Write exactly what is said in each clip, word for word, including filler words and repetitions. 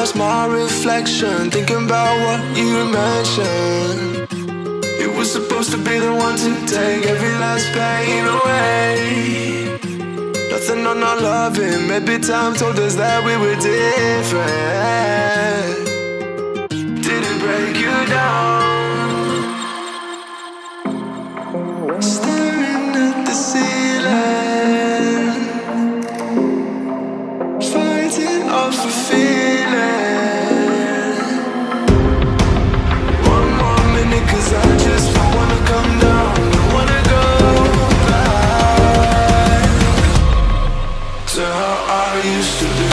lost my reflection, thinking about what you mentioned. It was supposed to be the one to take every last pain away. Nothing on our loving, maybe time told us that we were different. Did it break you down? Staring at the ceiling, fighting off a feeling. One more minute, cause I just don't wanna come down. Don't wanna go back to how I used to be.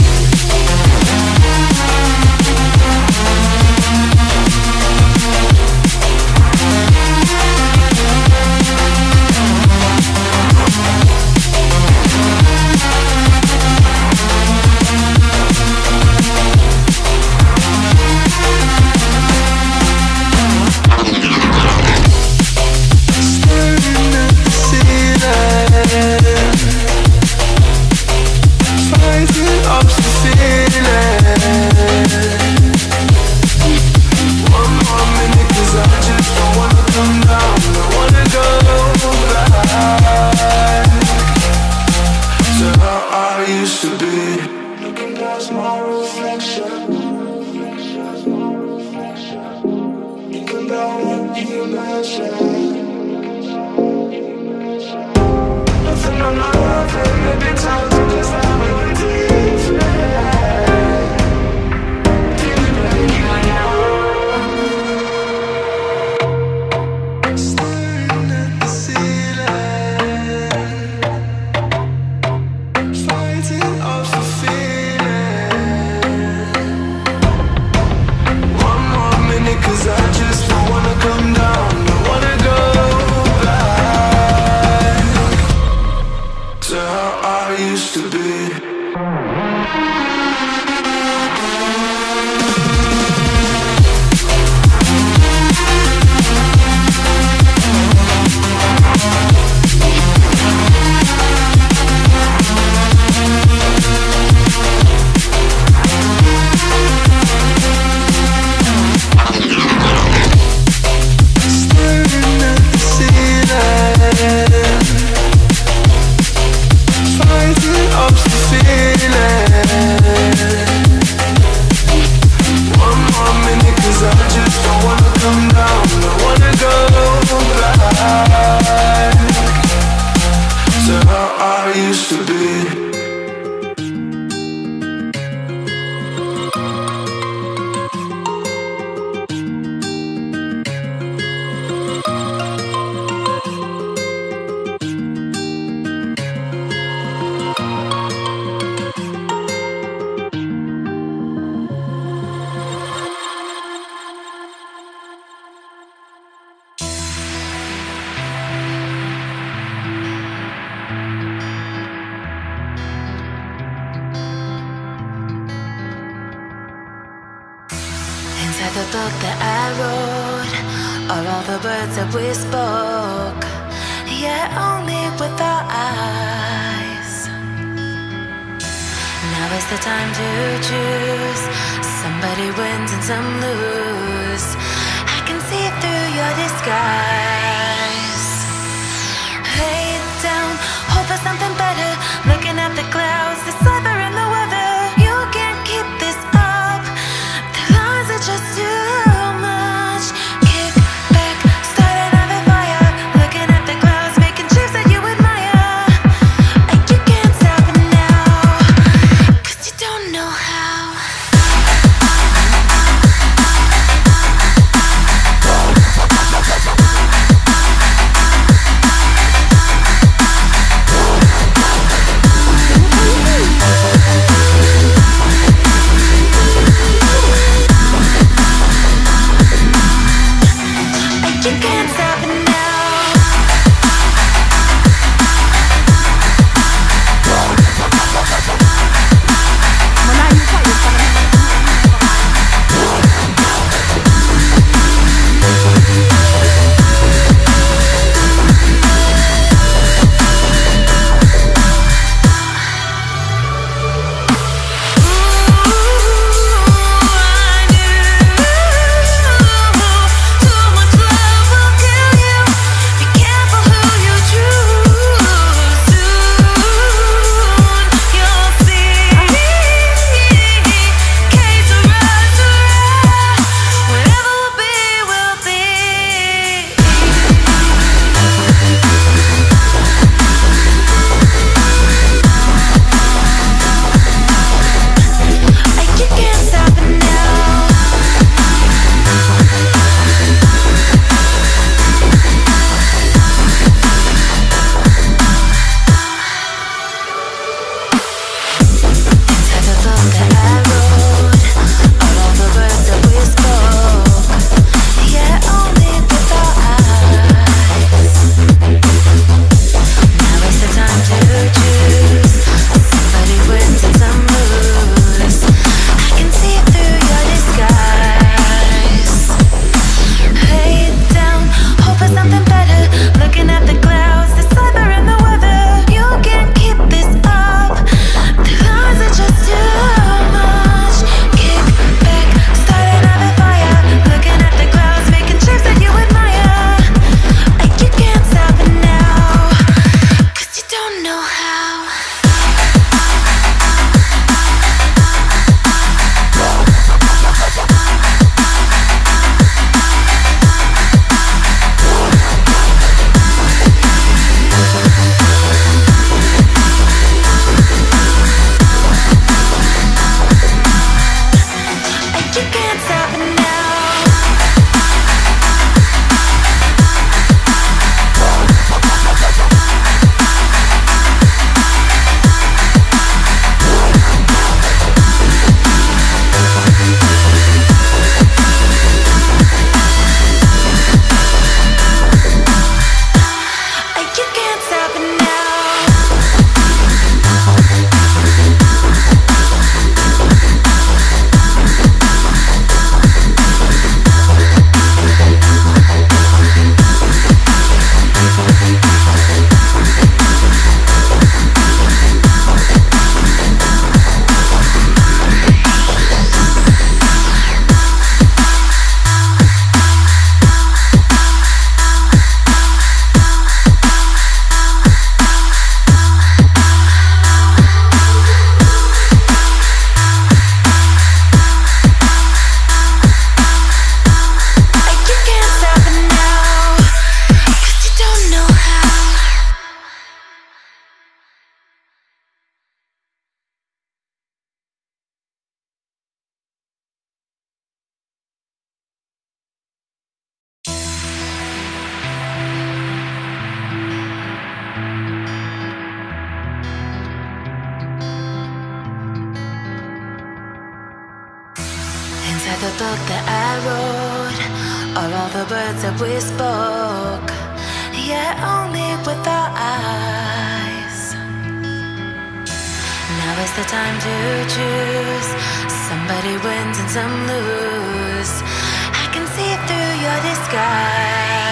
The book that I wrote are all the words that we spoke, yet only with our eyes. Now is the time to choose. Somebody wins and some lose. I can see through your disguise. Lay it down, hope for something better. Looking at the clouds, the sliver in the weather. You can't keep this up. The lies are just too much. Kick back, start another fire. Looking at the clouds, making shapes that you admire. And you can't stop it now, cause you don't know how. book that I wrote, or all the words that we spoke, yeah, only with our eyes. Now is the time to choose. Somebody wins and some lose. I can see through your disguise.